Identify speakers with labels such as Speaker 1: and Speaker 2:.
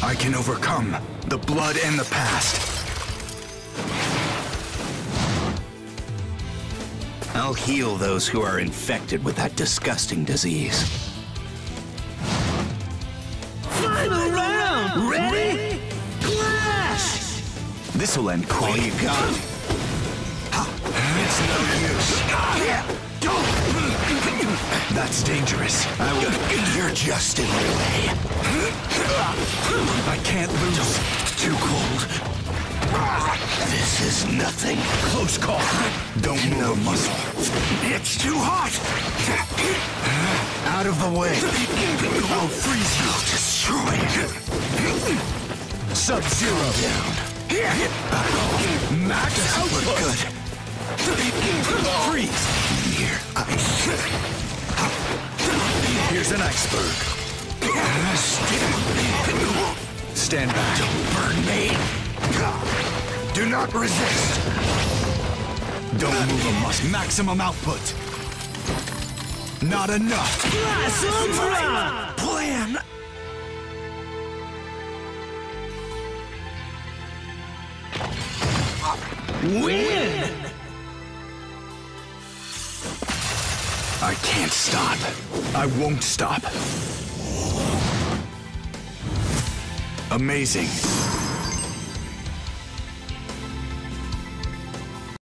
Speaker 1: I can overcome the blood and the past.
Speaker 2: I'll heal those who are infected with that disgusting disease.
Speaker 3: Final round! Ready? Clash!
Speaker 2: This'll end quick. All you got.
Speaker 1: It's no use. That's dangerous.
Speaker 2: You're just in the way.
Speaker 1: I can't lose.
Speaker 2: Too cold. This is nothing.
Speaker 1: Close call. Don't move a muscle.
Speaker 2: It's too hot.
Speaker 1: Out of the way. I'll freeze you.
Speaker 2: I'll destroy it.
Speaker 1: Sub-Zero.
Speaker 2: Down.
Speaker 1: Max output.
Speaker 2: Good.
Speaker 1: Freeze.
Speaker 2: Here.
Speaker 1: Here's an iceberg. Stand back.
Speaker 2: Don't burn me.
Speaker 1: Do not resist. Don't move a muscle. Maximum output. Not enough.
Speaker 3: Blossom Drop!
Speaker 2: Plan.
Speaker 3: Win!
Speaker 1: I can't stop. I won't stop. Amazing.